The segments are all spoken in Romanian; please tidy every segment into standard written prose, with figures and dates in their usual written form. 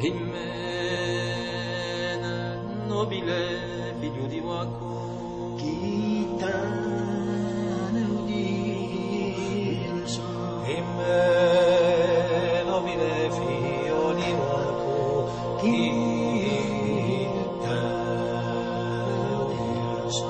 in me nobile figlio di Waco Chitane udire so in me nobile figlio di Waco Chitane udire so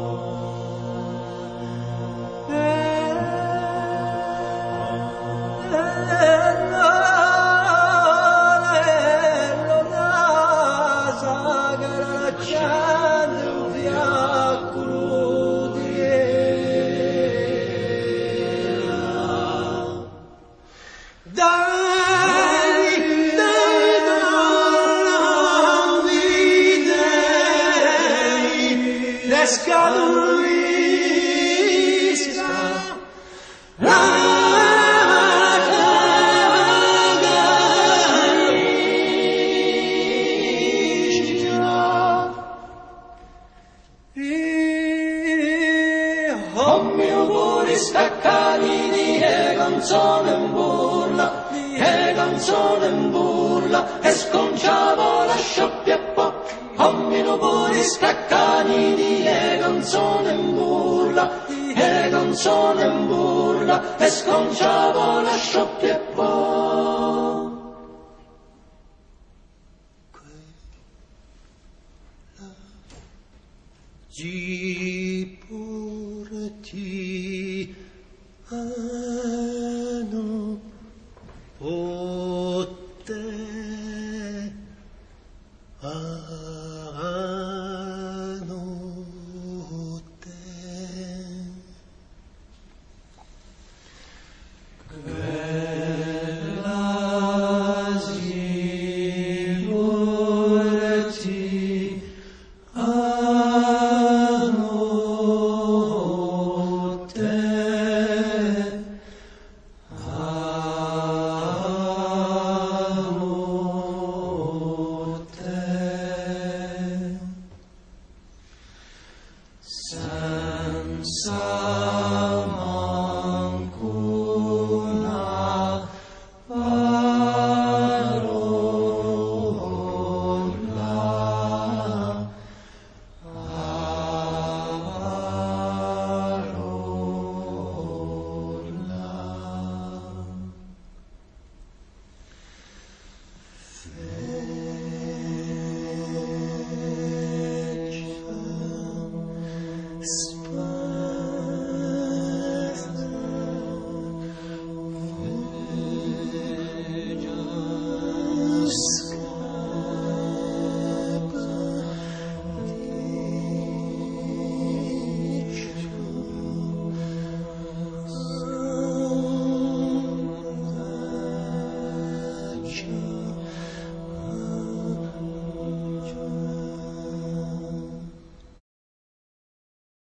Staccani e canzone in burla, e sconciavo la scioppia e po', ommino pure staccani e canzone in burla, e sconciavo la scioppia e po'. Gi pure ti